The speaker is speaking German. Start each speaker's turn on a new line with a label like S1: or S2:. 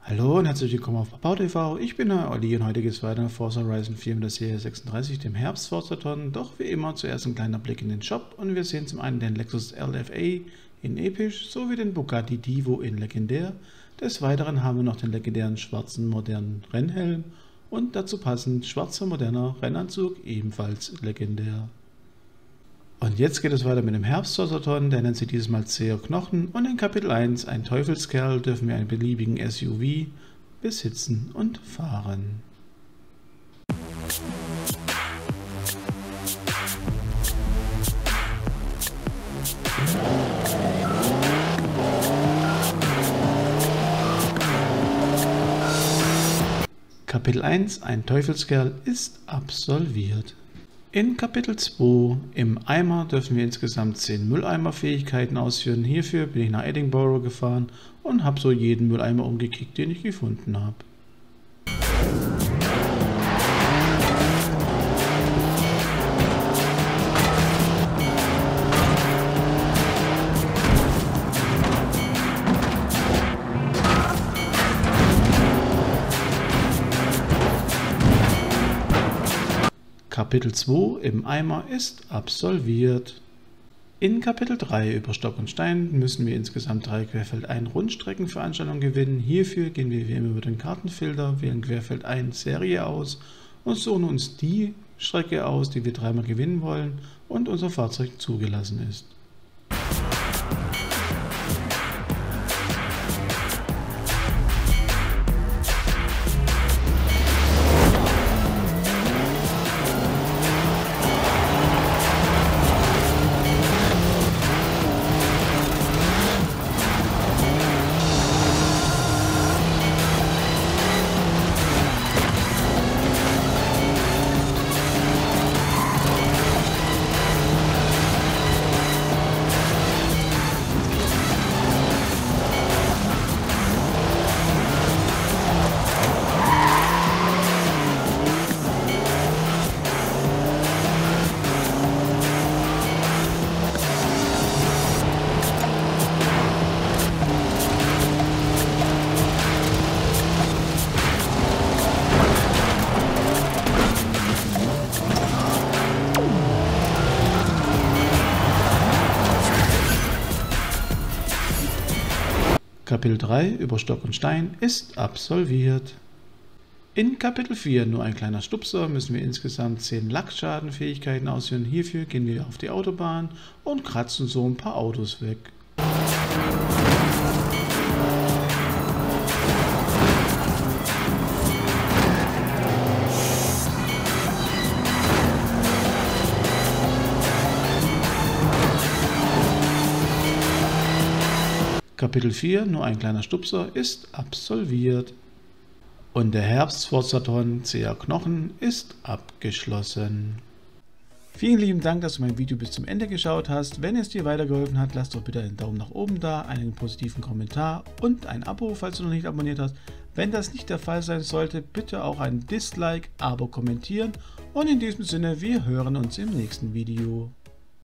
S1: Hallo und herzlich willkommen auf BauTV. Ich bin der Olli und heute geht es weiter mit Forza Horizon 4 mit der Serie 36, dem Herbst-Forzathon. Doch wie immer zuerst ein kleiner Blick in den Shop und wir sehen zum einen den Lexus LFA in Episch sowie den Bugatti Divo in Legendär. Des Weiteren haben wir noch den legendären schwarzen modernen Rennhelm und dazu passend schwarzer moderner Rennanzug, ebenfalls legendär. Und jetzt geht es weiter mit dem Herbst-Forzathon, der nennt sich dieses Mal Zäher Knochen und in Kapitel 1, ein Teufelskerl, dürfen wir einen beliebigen SUV besitzen und fahren. Kapitel 1, ein Teufelskerl, ist absolviert. In Kapitel 2, im Eimer, dürfen wir insgesamt 10 Mülleimer-Fähigkeiten ausführen. Hierfür bin ich nach Edinburgh gefahren und habe so jeden Mülleimer umgekickt, den ich gefunden habe. Kapitel 2 im Eimer ist absolviert. In Kapitel 3 über Stock und Stein müssen wir insgesamt 3 Querfeld-1 Rundstreckenveranstaltungen gewinnen. Hierfür gehen wir wie immer über den Kartenfilter, wählen Querfeld-1 Serie aus und suchen uns die Strecke aus, die wir dreimal gewinnen wollen und unser Fahrzeug zugelassen ist. Kapitel 3 über Stock und Stein ist absolviert. In Kapitel 4, nur ein kleiner Stupser, müssen wir insgesamt 10 Lackschadenfähigkeiten ausführen. Hierfür gehen wir auf die Autobahn und kratzen so ein paar Autos weg. Kapitel 4, nur ein kleiner Stupser, ist absolviert. Und der Herbst-Forzathon Zäher Knochen ist abgeschlossen. Vielen lieben Dank, dass du mein Video bis zum Ende geschaut hast. Wenn es dir weitergeholfen hat, lass doch bitte einen Daumen nach oben da, einen positiven Kommentar und ein Abo, falls du noch nicht abonniert hast. Wenn das nicht der Fall sein sollte, bitte auch ein Dislike, Abo kommentieren. Und in diesem Sinne, wir hören uns im nächsten Video.